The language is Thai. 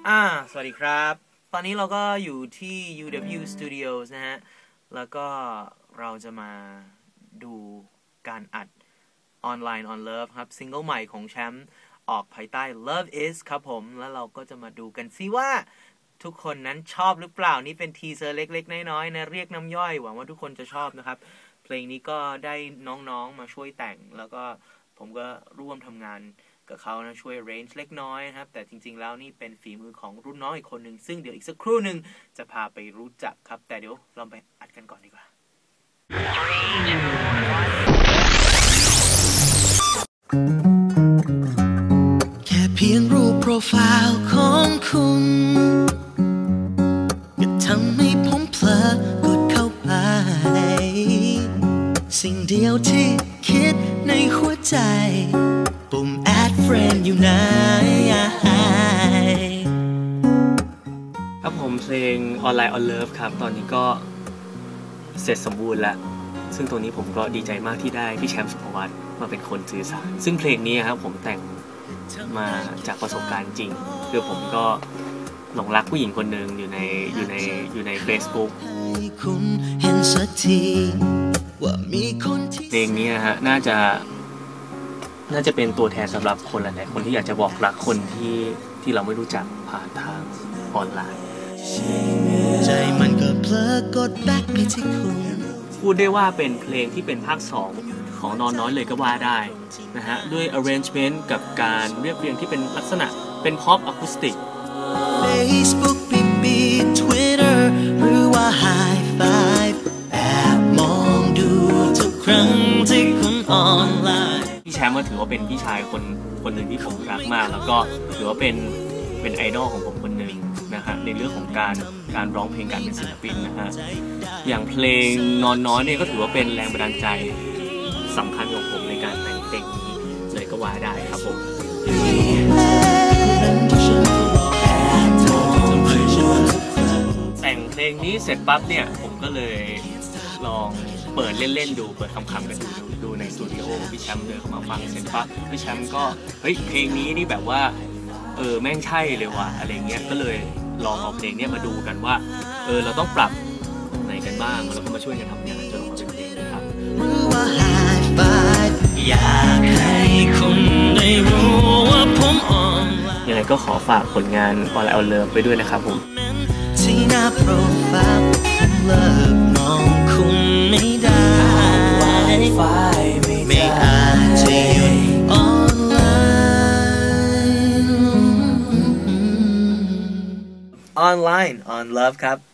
สวัสดีครับตอนนี้เราก็อยู่ที่ UW Studios นะฮะแล้วก็เราจะมาดูการอัด Online on Love ครับซิงเกิลใหม่ของแชมป์ออกภายใต้ Love Is ครับผมแล้วเราก็จะมาดูกันซิว่าทุกคนนั้นชอบหรือเปล่านี่เป็นทีเซอร์เล็กๆน้อยๆนะเรียกน้ำย่อยหวังว่าทุกคนจะชอบนะครับเพลงนี้ก็ได้น้องๆมาช่วยแต่งแล้วก็ผมก็ร่วมทำงานกับเขานะช่วย arrange เล็กน้อยนะครับแต่จริงๆแล้วนี่เป็นฝีมือของรุ่นน้องอีกคนหนึ่งซึ่งเดี๋ยวอีกสักครู่หนึ่งจะพาไปรู้จักครับแต่เดี๋ยวเราไปอัดกันก่อนดีกว่าแค่เพียงรูปโปรไฟล์ของคุณก็ทำให้ผมเผลอกดเข้าไปสิ่งเดียวที่คิดในหัวใจปุ่ม add friend อยู่ไหนครับผมเพลง Online on Love ครับตอนนี้ก็เสร็จสมบูรณ์แล้วซึ่งตรงนี้ผมก็ดีใจมากที่ได้พี่แชมป์สุภวัตมาเป็นคนสื่อสารซึ่งเพลงนี้ครับผมแต่งมาจากประสบการณ์จริงคือผมก็หลงรักผู้หญิงคนหนึ่งอยู่ใน Facebook เพลงนี้ฮะน่าจะเป็นตัวแทนสำหรับคนหลายๆคนที่อยากจะบอกรักคนที่เราไม่รู้จักผ่านทางออนไลน์ใจมันก็เพลอกดแบ็คไปที่คุณพูดได้ว่าเป็นเพลงที่เป็นภาค2ของนอนน้อยเลยก็ว่าได้นะฮะด้วย arrangement กับการเรียบเรียงที่เป็นลักษณะเป็น pop acoustic Facebook BB Twitter หรือว่า High Five แอบมองดูทุกครั้งที่คุณออนไลน์พี่แชมป์ก็ถือว่าเป็นพี่ชายคนหนึ่งที่ผมรักมากแล้วก็ถือว่าเป็นไอดอลของผมคนหนึ่งนะฮะในเรื่องของการร้องเพลงการเป็นศิลปินนะฮะอย่างเพลงนอนน้อยเนี่ยก็ถือว่าเป็นแรงบันดาลใจสำคัญของผมในการแต่งเพลงนี้เลยก็ว่าได้ครับผมแต่งเพลงนี้เสร็จปั๊บเนี่ยผมก็เลยลองเปิดเล่นๆดูเปิดคำๆกันดูในสตูดิโอพี่แชมป์เดินเข้ามาฟังเสร็จปั๊บพี่แชมป์ก็เฮ้ยเพลงนี้นี่แบบว่าแม่งใช่เลยว่ะอะไรเงี้ยก็เลยลองเอาเพลงนี้มาดูกันว่าเราต้องปรับตรงไหนกันบ้างแล้วก็มาช่วยกันทำงานจนออกมาเป็นเพลงนะครับอยากให้คุณได้รู้ว่าผมยังไงก็ขอฝากผลงาน Online on Love ไปด้วยนะครับผมที่หน้าโปรไฟล์ผมเลิกมองคุณไม่ได้ไม่อาจจะหยุดออนไลน์ Online on Love ครับ